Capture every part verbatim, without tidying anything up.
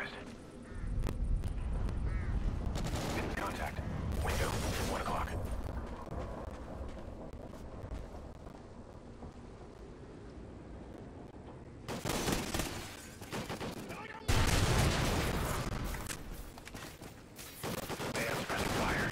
compromised. Hidden contact. Window, one o'clock. Man's pressing fire.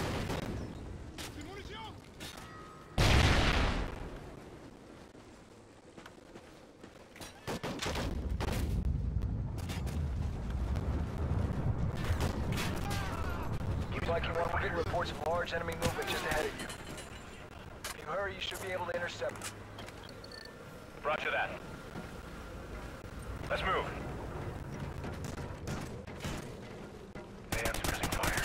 Like you want, we're getting reports of large enemy movement just ahead of you. If you hurry, you should be able to intercept them. Roger that. Let's move. Man's pressing fire.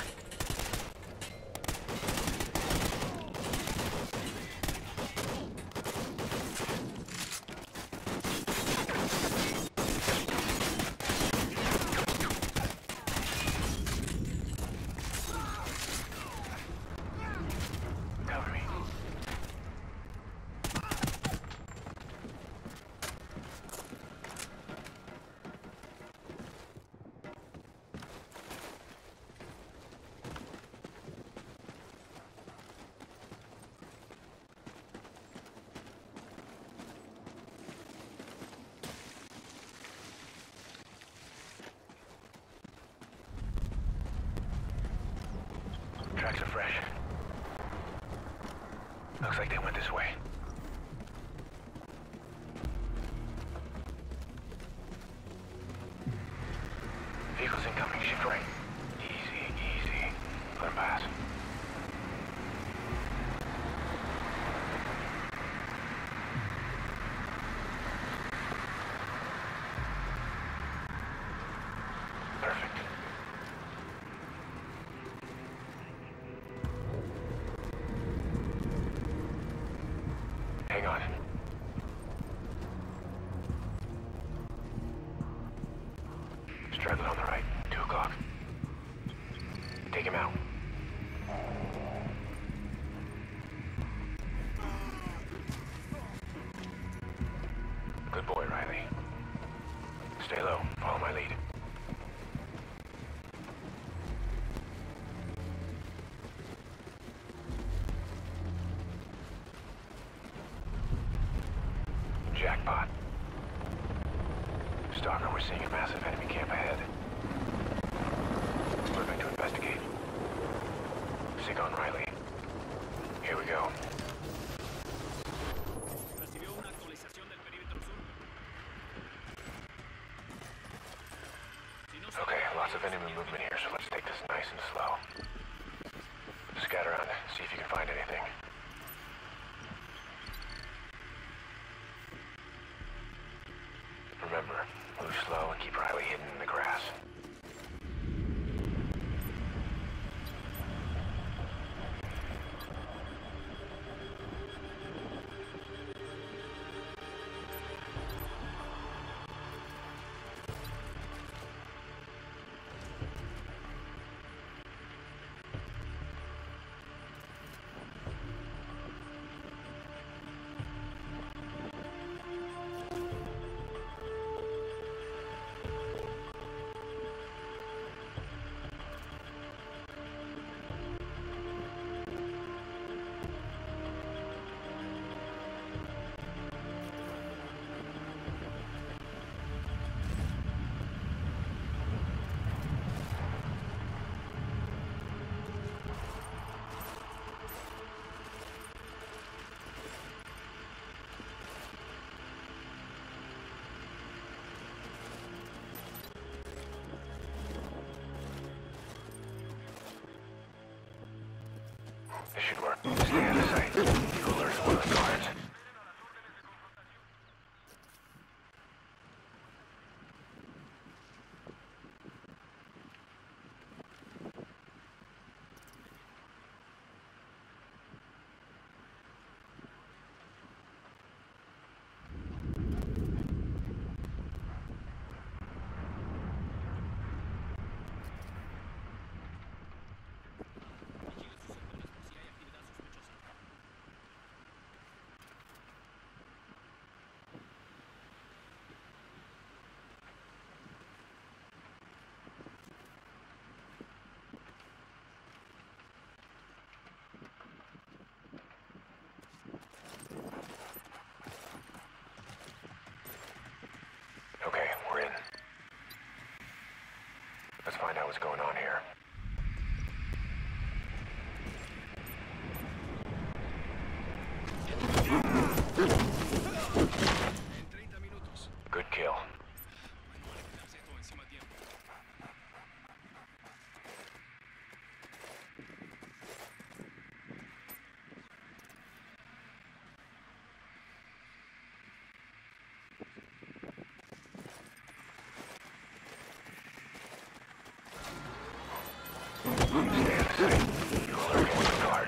Cover me. Tracks are fresh. Looks like they went this way. Vehicles incoming, shift right. Easy, easy. Let them pass. Perfect. Hang on. Straddling on the right. Two o'clock. Take him out. Good boy, Riley. Stay low. Follow my lead. Jackpot. Stalker, we're seeing a massive enemy camp ahead. Moving to investigate. Sig on Riley. Here we go. Recibió una actualización del perímetro sur. Si no se- Okay, lots of enemy movement here, so let's take this nice and slow. Scatter around, see if you can find anything. Remember, move slow and keep Riley hidden in the grass. This should work. Stay out of sight. Cooler's one of the guards. Vigile sus zonas por si hay actividad sospechosa. Let's find out what's going on here. En treinta minutos. Good kill. Manual, quitarse esto encima a tiempo. Stay in the city. You'll alert me with the guards.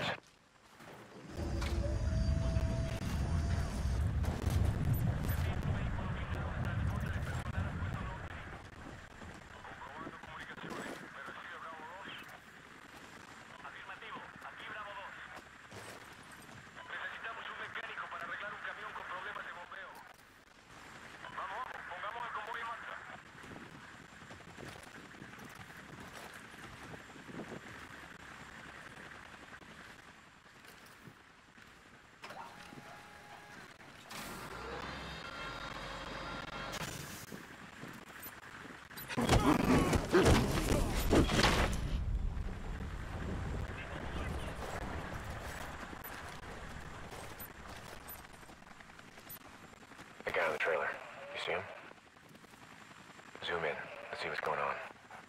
The guy on the trailer. You see him? Zoom in. Let's see what's going on.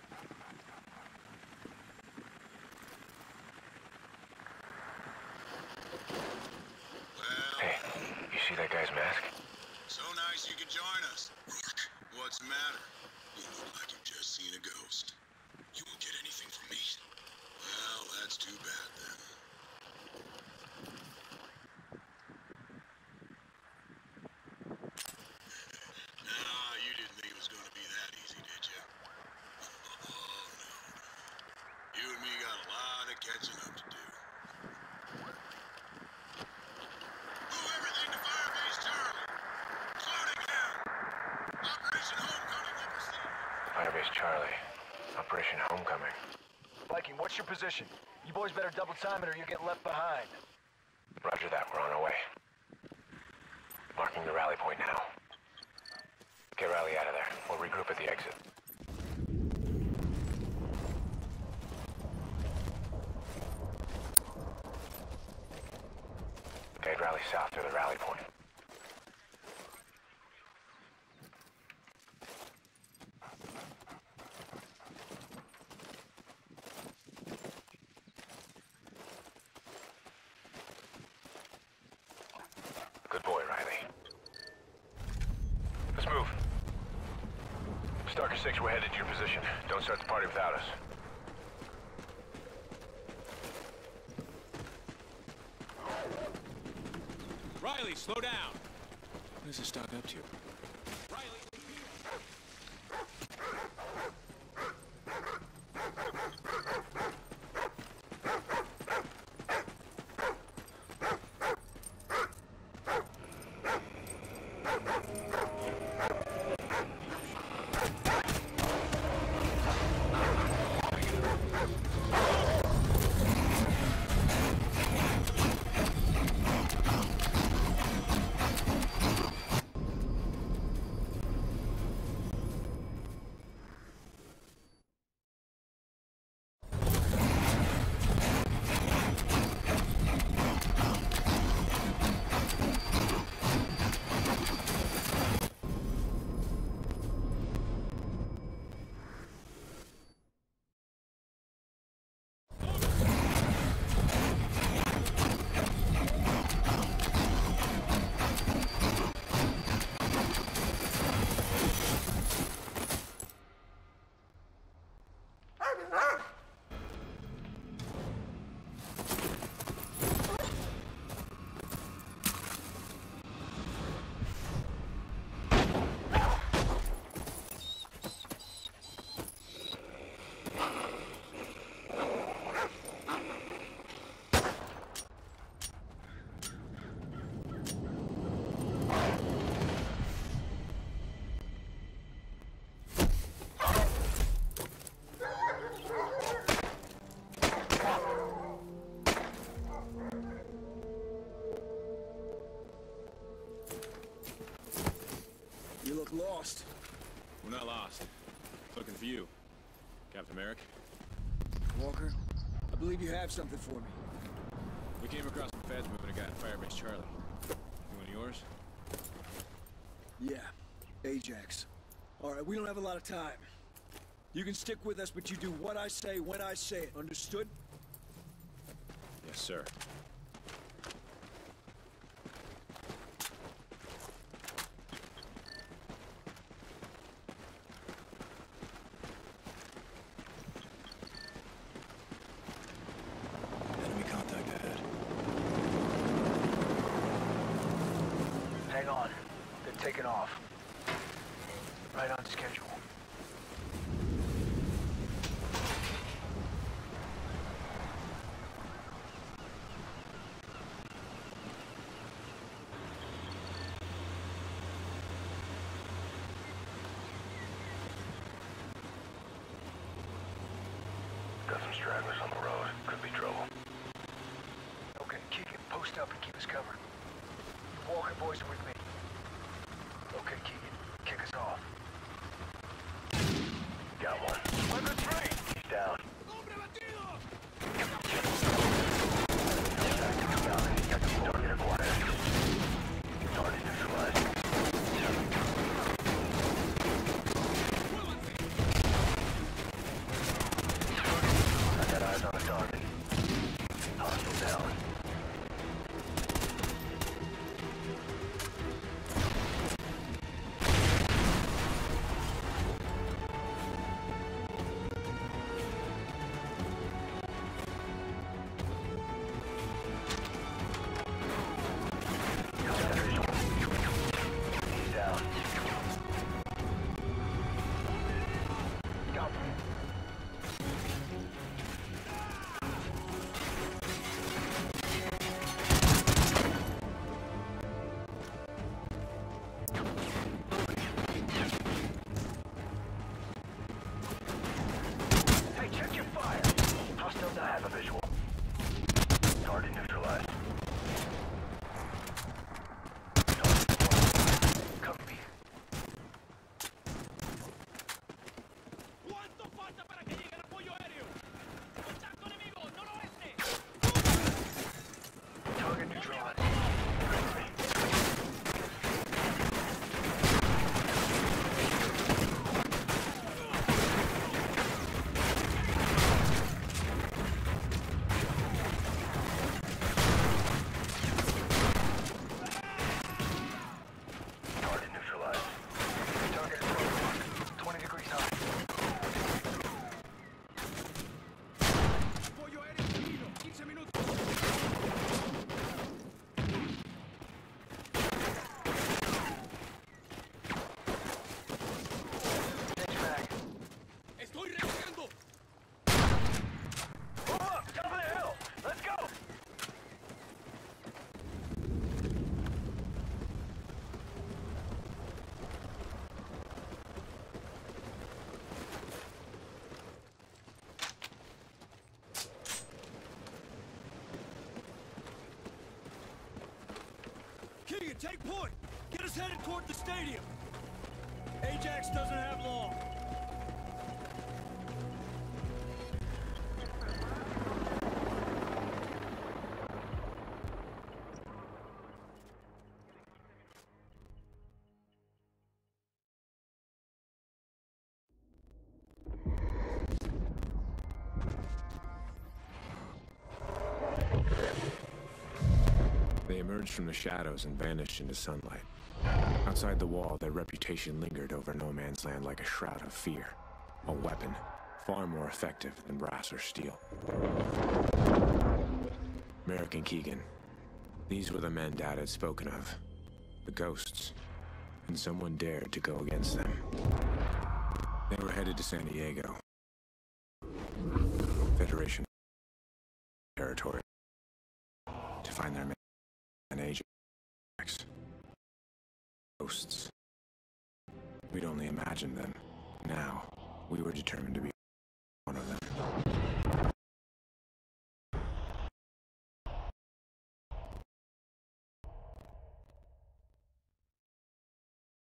Well, Hey, you see that guy's mask? so nice you could join us. Rourke, what's the matter? You look like you've just seen a ghost. You won't get anything from me. Well, that's too bad then. Nah, you didn't think it was going to be that easy, did you? Oh, no. You and me got a lot of catching up to do. Move everything to Firebase Charlie. Including him. Operation Homecoming will proceed. Firebase Charlie. Operation Homecoming. Viking, what's your position? You boys better double time it or you'll get left behind. Roger that. We're on our way. Marking the rally point now. Get Riley out of there. We'll regroup at the exit. Guide Riley south to the rally point. Good boy, Riley. Let's move. Stalker six, we're headed to your position. Don't start the party without us. Riley, slow down. What is this dog up to? Riley. You look lost. We're not lost. Looking for you. Captain Merrick, Walker, I believe you have something for me. we came across some feds moving a guy at Firebase Charlie. You one of yours? Yeah, Ajax. All right, we don't have a lot of time. You can stick with us, but you do what I say when I say it. Understood? Yes, sir. Enemy contact ahead. Hang on. They're taking off. Right on schedule. Got some stragglers on the road. Could be trouble. Okay, Keegan, post up and keep us covered. You Walker boys are with me. Okay, Keegan, kick us off. Got one. Weapon three! He's down. Target acquired. Target neutralized. I got eyes on a target. Hostile down. He's down. Got one. Hey, check your fire! Hostile I down. have a visual. Target neutralized. Cover me. Target neutralized. Cover me. Target neutralized. Target is roadblock. twenty degrees high. Change mag. ¡Estoy recargando! Move up! Top of the hill! Let's go! Keegan, take point! Get us headed toward the stadium! Ajax doesn't have long. They emerged from the shadows and vanished into sunlight. Outside the wall, their reputation lingered over no man's land like a shroud of fear. A weapon, far more effective than brass or steel. Merrick and Keegan. These were the men Dad had spoken of. The ghosts. And someone dared to go against them. They were headed to San Diego. Federation territory. To find their man Ajax. Ghosts. We'd only imagined them. Now, we were determined to be one of them.